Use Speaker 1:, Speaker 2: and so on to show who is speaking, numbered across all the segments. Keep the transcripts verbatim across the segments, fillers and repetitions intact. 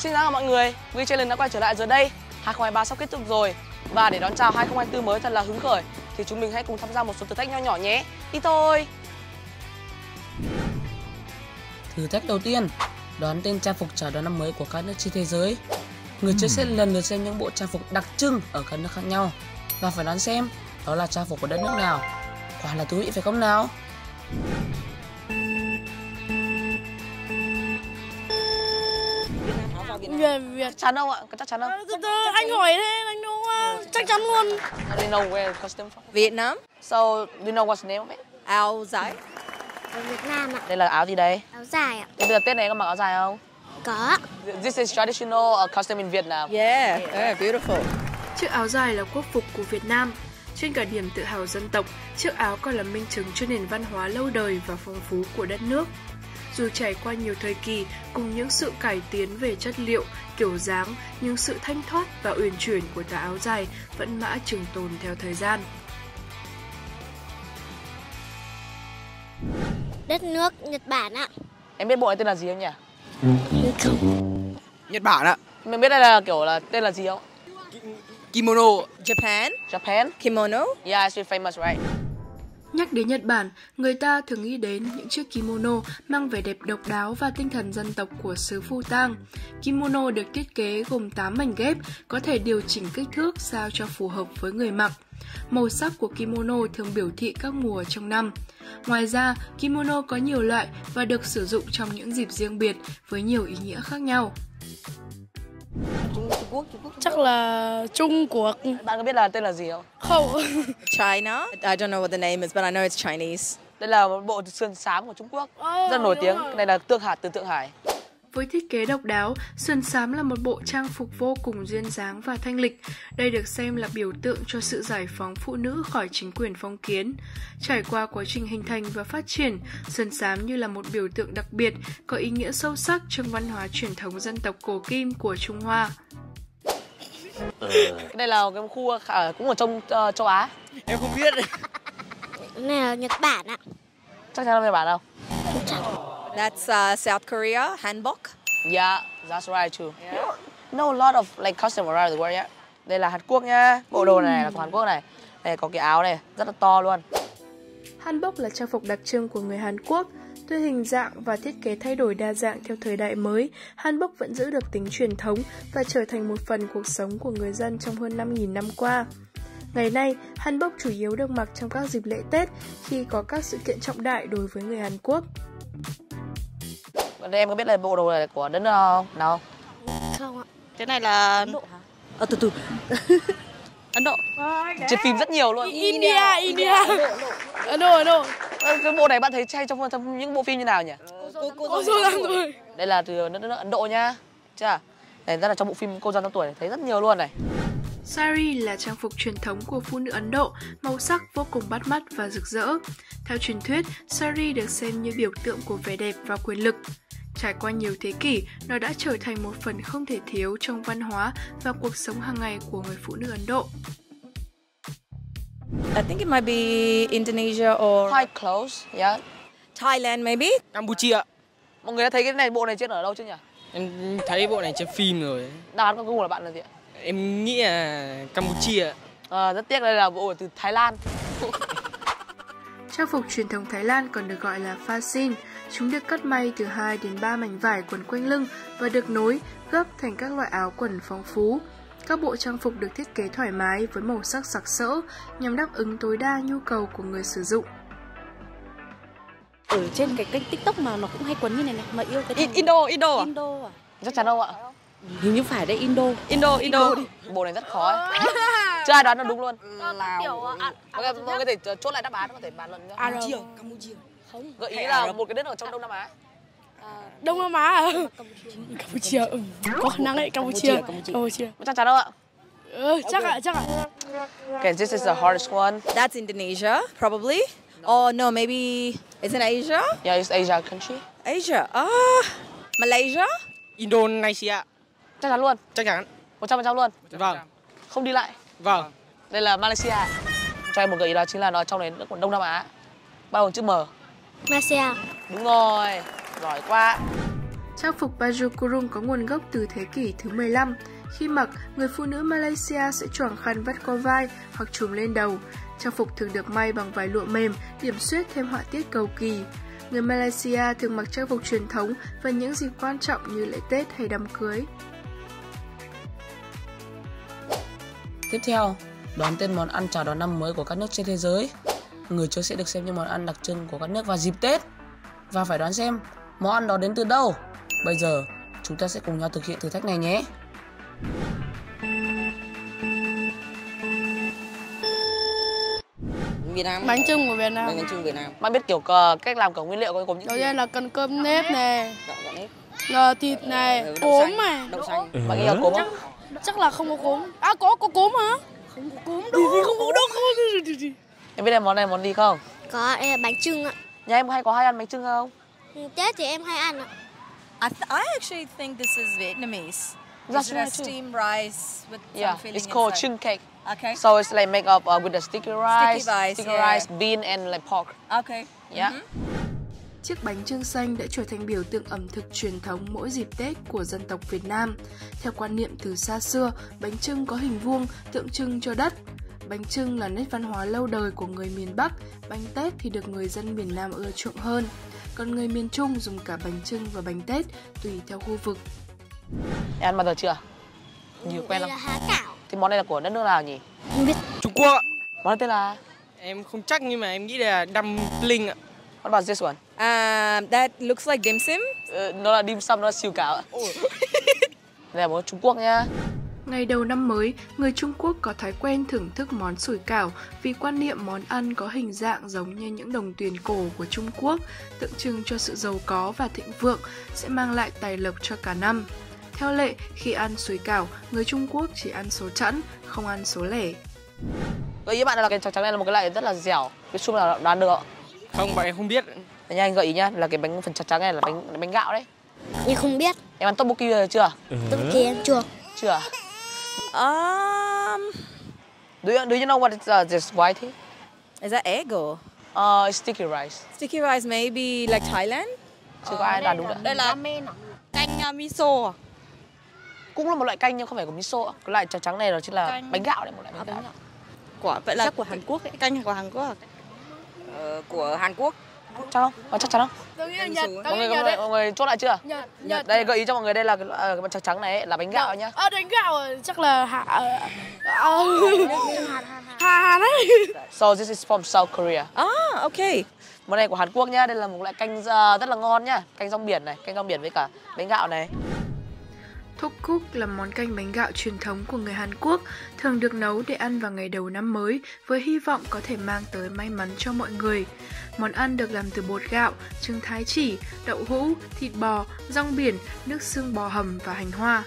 Speaker 1: Xin chào mọi người, We Challenge đã quay trở lại rồi đây. hai không hai ba sắp kết thúc rồi. Và để đón chào hai không hai tư mới thật là hứng khởi thì chúng mình hãy cùng tham gia một số thử thách nho nhỏ nhé. Đi thôi.
Speaker 2: Thử thách đầu tiên, đoán tên trang phục chào đón năm mới của các nước trên thế giới. Người chơi sẽ lần lượt xem những bộ trang phục đặc trưng ở các nước khác nhau và phải đoán xem đó là trang phục của đất nước nào. Quả là thú vị phải không nào?
Speaker 3: Việt Việt
Speaker 1: Chắc chắn không ạ? Có chắc chắn không?
Speaker 3: từ từ anh hỏi thế anh đúng uh, chắc chắn luôn.
Speaker 1: Do you know where the costume from?
Speaker 4: Việt Nam.
Speaker 1: So, do you know what's the name of it?
Speaker 4: Áo dài.
Speaker 5: Ở Việt Nam ạ.
Speaker 1: Đây là áo gì đây?
Speaker 5: Áo dài ạ.
Speaker 1: Thế bây giờ Tết này có mặc áo dài không?
Speaker 5: Có.
Speaker 1: This is traditional uh, costume in Vietnam.
Speaker 4: Yeah, yeah, beautiful.
Speaker 6: Chiếc áo dài là quốc phục của Việt Nam. Trên cả điểm tự hào dân tộc, chiếc áo còn là minh chứng cho nền văn hóa lâu đời và phong phú của đất nước. Dù trải qua nhiều thời kỳ cùng những sự cải tiến về chất liệu, kiểu dáng, nhưng sự thanh thoát và uyển chuyển của tà áo dài vẫn mãi trường tồn theo thời gian.
Speaker 5: Đất nước Nhật Bản ạ.
Speaker 1: Em biết bộ này tên là gì không nhỉ?
Speaker 5: Không.
Speaker 7: Nhật Bản ạ.
Speaker 1: Mình biết đây là kiểu là tên là gì không?
Speaker 7: Kimono.
Speaker 4: Japan.
Speaker 1: Japan?
Speaker 4: Kimono.
Speaker 1: Yeah, it's really famous, right?
Speaker 6: Nhắc đến Nhật Bản, người ta thường nghĩ đến những chiếc kimono mang vẻ đẹp độc đáo và tinh thần dân tộc của xứ Phu Tang. Kimono được thiết kế gồm tám mảnh ghép, có thể điều chỉnh kích thước sao cho phù hợp với người mặc. Màu sắc của kimono thường biểu thị các mùa trong năm. Ngoài ra, kimono có nhiều loại và được sử dụng trong những dịp riêng biệt với nhiều ý nghĩa khác nhau.
Speaker 3: Chắc là Trung Quốc.
Speaker 1: Bạn có biết là tên là gì không?
Speaker 3: Không.
Speaker 4: China. I don't know what the name is, but I know it's Chinese.
Speaker 1: Đây là một bộ sườn xám của Trung Quốc,
Speaker 3: Oh,
Speaker 1: rất nổi tiếng.
Speaker 3: rồi.
Speaker 1: Cái này là Tượng Hải, từ Tượng Hải.
Speaker 6: Với thiết kế độc đáo, sườn xám là một bộ trang phục vô cùng duyên dáng và thanh lịch. Đây được xem là biểu tượng cho sự giải phóng phụ nữ khỏi chính quyền phong kiến. Trải qua quá trình hình thành và phát triển, sườn xám như là một biểu tượng đặc biệt, có ý nghĩa sâu sắc trong văn hóa truyền thống dân tộc cổ kim của Trung Hoa.
Speaker 1: Cái này là cái khu ở, cũng ở trong uh, châu Á.
Speaker 7: Em không biết.
Speaker 5: Cái này là Nhật Bản ạ.
Speaker 1: Chắc chắn là Nhật Bản không?
Speaker 4: That's uh, South Korea. Hanbok.
Speaker 1: Yeah, that's right too. Yeah. Know a lot of like costume around the world, yeah. Đây là Hàn Quốc nhá. Bộ đồ này là của Hàn Quốc này. Đây có cái áo này rất là to luôn.
Speaker 6: Hanbok là trang phục đặc trưng của người Hàn Quốc. Tuy hình dạng và thiết kế thay đổi đa dạng theo thời đại mới, Hanbok vẫn giữ được tính truyền thống và trở thành một phần cuộc sống của người dân trong hơn năm nghìn năm qua. Ngày nay, Hanbok chủ yếu được mặc trong các dịp lễ Tết khi có các sự kiện trọng đại đối với người Hàn Quốc.
Speaker 1: Còn đây em có biết là bộ đồ này của đất nước nào không?
Speaker 5: Không ạ.
Speaker 3: Cái này là Ấn Độ hả?
Speaker 4: Ờ, từ từ.
Speaker 1: Ấn Độ. Trên phim rất nhiều luôn.
Speaker 3: India, India. Ấn Độ, Ấn Độ.
Speaker 1: Cái bộ này bạn thấy hay trong, trong những bộ phim như nào nhỉ?
Speaker 3: Cô dâu năm tuổi.
Speaker 1: Đây là từ đất nước Ấn Độ nhá. Chưa? Đây rất là trong bộ phim Cô dâu năm tuổi thấy rất nhiều luôn này.
Speaker 6: Sari là trang phục truyền thống của phụ nữ Ấn Độ, màu sắc vô cùng bắt mắt và rực rỡ. Theo truyền thuyết, sari được xem như biểu tượng của vẻ đẹp và quyền lực. Trải qua nhiều thế kỷ, nó đã trở thành một phần không thể thiếu trong văn hóa và cuộc sống hàng ngày của người phụ nữ Ấn Độ.
Speaker 4: I think it might be Indonesia or
Speaker 1: Quite close, yeah.
Speaker 4: Thailand maybe.
Speaker 7: Campuchia.
Speaker 1: Mọi người đã thấy cái này bộ này trên ở đâu chưa nhỉ?
Speaker 7: Em thấy bộ này trên phim rồi.
Speaker 1: Đáp án cuối cùng là bạn là gì ạ?
Speaker 7: Em nghĩ là Campuchia.
Speaker 1: À, rất tiếc đây là bộ từ Thái Lan.
Speaker 6: Trang phục truyền thống Thái Lan còn được gọi là fasin. Chúng được cắt may từ hai đến ba mảnh vải quấn quanh lưng và được nối, gấp thành các loại áo quần phong phú. Các bộ trang phục được thiết kế thoải mái với màu sắc sặc sỡ nhằm đáp ứng tối đa nhu cầu của người sử dụng.
Speaker 8: Ở trên cái kênh TikTok mà nó cũng hay quấn như này này, mà yêu cái thằng...
Speaker 3: Indo, Indo à?
Speaker 8: Indo à?
Speaker 1: Chắc chắn không ạ?
Speaker 8: Hình như phải đấy, Indo.
Speaker 3: Indo, Indo.
Speaker 1: Bộ này rất khó ấy. Chưa ai đoán được đúng luôn.
Speaker 5: Kiểu ạ.
Speaker 1: Mọi người, mọi người có thể chốt lại đáp án, có thể bàn luận nhá.
Speaker 7: Campuchia, Campuchia.
Speaker 8: Không.
Speaker 1: Gợi ý là một cái nước ở trong Đông Nam Á.
Speaker 3: Đông Nam Á à? Campuchia. Ừ. Có khả năng đấy, Campuchia. Campuchia.
Speaker 1: Chắc chắn không ạ?
Speaker 3: Ừ, chắc ạ, chắc ạ.
Speaker 1: Okay, this is the hardest one.
Speaker 4: That's Indonesia, probably. Or no, maybe it's in Asia.
Speaker 1: Yeah, it's Asia country.
Speaker 4: Asia. Ah, Malaysia.
Speaker 7: Indonesia.
Speaker 1: Chắc chắn luôn.
Speaker 7: Chắc chắn.
Speaker 1: một trăm phần trăm luôn.
Speaker 7: Vâng.
Speaker 1: Không đi lại.
Speaker 7: Vâng.
Speaker 1: Đây là Malaysia. Cho em một gợi ý đó chính là nó trong này nước của Đông Nam Á. Bao gồm chữ M.
Speaker 5: Malaysia.
Speaker 1: Đúng rồi. Giỏi quá.
Speaker 6: Trang phục baju kurung có nguồn gốc từ thế kỷ thứ mười lăm. Khi mặc, người phụ nữ Malaysia sẽ choàng khăn vắt qua vai hoặc trùm lên đầu. Trang phục thường được may bằng vải lụa mềm, điểm xuyết thêm họa tiết cầu kỳ. Người Malaysia thường mặc trang phục truyền thống vào những dịp quan trọng như lễ Tết hay đám cưới.
Speaker 2: Tiếp theo, đoán tên món ăn chào đón năm mới của các nước trên thế giới. Người chơi sẽ được xem những món ăn đặc trưng của các nước vào dịp Tết và phải đoán xem món ăn đó đến từ đâu. Bây giờ, chúng ta sẽ cùng nhau thực hiện thử thách này nhé.
Speaker 8: Việt Nam.
Speaker 3: Bánh chưng của Việt Nam.
Speaker 8: Bánh chưng Việt Nam.
Speaker 1: Bạn biết kiểu uh, cách làm của nguyên liệu có gồm những
Speaker 3: Đầu
Speaker 1: gì?
Speaker 3: tiên là cần cơm nếp này,
Speaker 8: Gạo gạo nếp.
Speaker 3: ngờ thịt này,
Speaker 8: Đậu
Speaker 3: cốm
Speaker 8: xanh,
Speaker 3: này.
Speaker 8: Đậu xanh.
Speaker 1: Bạn nghĩ là cốm không?
Speaker 3: Chắc là không có cốm. À có, có cốm hả? Không có cốm đâu. Gì không có đâu. Không.
Speaker 1: Em biết em món này món gì không?
Speaker 5: Có em là bánh chưng ạ.
Speaker 1: Nhà em hay có hay ăn bánh chưng không?
Speaker 5: Tết thì em hay ăn ạ.
Speaker 4: I, th I actually think this is Vietnamese.
Speaker 1: That's
Speaker 4: Is it a
Speaker 1: right too.
Speaker 4: steamed rice with
Speaker 1: Yeah,
Speaker 4: some filling
Speaker 1: it's called
Speaker 4: inside?
Speaker 1: chưng cake.
Speaker 4: Okay.
Speaker 1: So it's like made up uh, with the sticky rice,
Speaker 4: Sticky rice,
Speaker 1: sticky
Speaker 4: yeah.
Speaker 1: rice, bean and like pork.
Speaker 4: Okay.
Speaker 1: Yeah.
Speaker 6: Chiếc bánh chưng xanh đã trở thành biểu tượng ẩm thực truyền thống mỗi dịp Tết của dân tộc Việt Nam. Theo quan niệm từ xa xưa, bánh chưng có hình vuông tượng trưng cho đất. Bánh chưng là nét văn hóa lâu đời của người miền Bắc, bánh Tết thì được người dân miền Nam ưa chuộng hơn. Còn người miền Trung dùng cả bánh chưng và bánh Tết tùy theo khu vực.
Speaker 1: Em ăn bao giờ chưa? Nhiều quen
Speaker 5: Đây
Speaker 1: không?
Speaker 5: là há cảo.
Speaker 1: Thì món này là của đất nước nào nhỉ?
Speaker 5: Không biết.
Speaker 7: Trung Quốc ạ.
Speaker 1: Món này tên là...
Speaker 7: Em không chắc nhưng mà em nghĩ là dumpling ạ.
Speaker 1: What about this one?
Speaker 4: Um, that looks like dim sum.
Speaker 1: Uh, nó là dim sum, nó là siêu cáo ạ. Đây là món Trung Quốc nhá.
Speaker 6: Ngày đầu năm mới, người Trung Quốc có thói quen thưởng thức món sủi cảo vì quan niệm món ăn có hình dạng giống như những đồng tiền cổ của Trung Quốc, tượng trưng cho sự giàu có và thịnh vượng, sẽ mang lại tài lộc cho cả năm. Theo lệ, khi ăn sủi cảo, người Trung Quốc chỉ ăn số chẵn, không ăn số lẻ.
Speaker 1: Gợi ý bạn là cái trắng trắng này là một cái loại rất là dẻo. Cái chung là đoán được ạ.
Speaker 7: Không, bạn em không biết.
Speaker 1: Đây nha, anh gợi ý nhá, là cái bánh phần trắng trắng này là bánh là bánh gạo đấy.
Speaker 5: Nhưng không biết.
Speaker 1: Em ăn tteokbokki rồi chưa?
Speaker 5: Tôi thì em chưa.
Speaker 1: Chưa.
Speaker 4: Um,
Speaker 1: Do you, do you know what is uh, this white thing?
Speaker 4: is that egg or
Speaker 1: Uh, it's sticky rice.
Speaker 4: sticky rice? Maybe like Thailand.
Speaker 1: Chưa có ai đoán đúng được.
Speaker 4: Đây là canh uh, miso à?
Speaker 1: Cũng là một loại canh nhưng không phải của miso ạ. Cái loại trắng trắng này đó chính là
Speaker 4: Canh.
Speaker 1: bánh gạo đấy, một loại bánh gạo.
Speaker 4: Quả vậy là
Speaker 8: Chắc của Hàn Quốc ấy.
Speaker 4: canh của Hàn Quốc à?
Speaker 8: Ờ, của Hàn Quốc.
Speaker 1: Chắc không? Có chắc chắn không?
Speaker 3: Tôi nghĩ là Nhật. Tôi
Speaker 1: Mọi
Speaker 3: nghĩ
Speaker 1: người,
Speaker 3: Nhật
Speaker 1: mọi người,
Speaker 3: đấy.
Speaker 1: mọi người chốt lại chưa?
Speaker 3: Nhật. Nhật.
Speaker 1: Đây gợi ý cho mọi người, đây là cái, uh, cái bánh trắng trắng này ấy, là bánh gạo nhá.
Speaker 3: Ờ, đánh gạo rồi, chắc là hạ... Ờ... Hà Hàn ấy.
Speaker 1: So this is from South Korea.
Speaker 4: Ah, okay.
Speaker 1: Món này của Hàn Quốc nhá, đây là một loại canh uh, rất là ngon nhá. Canh rong biển này, canh rong biển với cả bánh gạo này.
Speaker 6: Tteokguk là món canh bánh gạo truyền thống của người Hàn Quốc, thường được nấu để ăn vào ngày đầu năm mới với hy vọng có thể mang tới may mắn cho mọi người. Món ăn được làm từ bột gạo, trứng thái chỉ, đậu hũ, thịt bò, rong biển, nước xương bò hầm và hành hoa.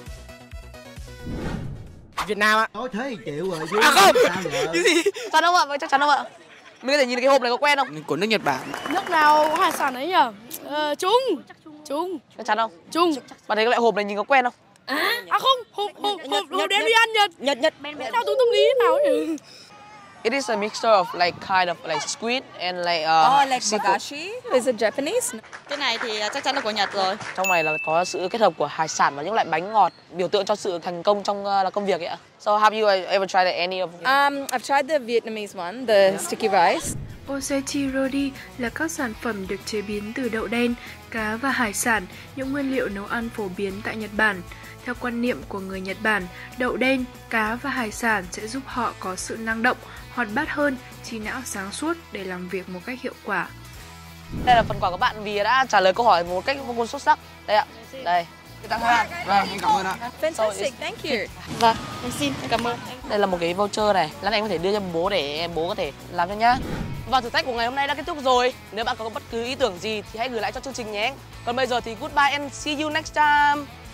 Speaker 7: Việt Nam ạ.
Speaker 9: Nói thế thì chịu rồi.
Speaker 7: À không.
Speaker 9: Sao vậy?
Speaker 7: Cái gì?
Speaker 1: Chắc không ạ? Vậy chắc chắn không ạ? Mình có thể nhìn cái hộp này có quen không?
Speaker 7: Của nước Nhật Bản.
Speaker 3: Nước nào có hải sản ấy nhỉ? Ờ, Trung. Trung.
Speaker 1: Chắc chắn không?
Speaker 3: Trung.
Speaker 1: Bạn thấy cái loại hộp này nhìn có quen không?
Speaker 3: À không, hộp hộp hộp hộp đem đi ăn Nhật.
Speaker 4: Nhật Nhật.
Speaker 3: Theo tú tâm lý nào ấy.
Speaker 1: It is a mixture of like kind of like squid and like uh,
Speaker 4: Oh, like
Speaker 1: seafood.
Speaker 4: bagashi. Is it Japanese?
Speaker 8: Cái này thì chắc chắn là của Nhật rồi.
Speaker 1: Trong này là có sự kết hợp của hải sản và những loại bánh ngọt biểu tượng cho sự thành công trong uh, là công việc ấy ạ. So have you ever tried any of them?
Speaker 4: Um, I've tried the Vietnamese one, the sticky rice.
Speaker 6: Osechi roti là các sản phẩm được chế biến từ đậu đen, cá và hải sản, những nguyên liệu nấu ăn phổ biến tại Nhật Bản. Theo quan niệm của người Nhật Bản, đậu đen, cá và hải sản sẽ giúp họ có sự năng động, hoạt bát hơn, trí não sáng suốt để làm việc một cách hiệu quả.
Speaker 1: Đây là phần quà của bạn vì đã trả lời câu hỏi một cách vô cùng xuất sắc. Đây ạ. Đây. Tặng các bạn.
Speaker 7: Vâng, em cảm ơn ạ.
Speaker 4: Fantastic, thank you.
Speaker 8: Vâng, em xin, em cảm ơn.
Speaker 1: Đây là một cái voucher này, lát anh có thể đưa cho bố để bố có thể làm cho nhá. Và thử thách của ngày hôm nay đã kết thúc rồi. Nếu bạn có bất cứ ý tưởng gì thì hãy gửi lại cho chương trình nhé. Còn bây giờ thì goodbye and see you next time.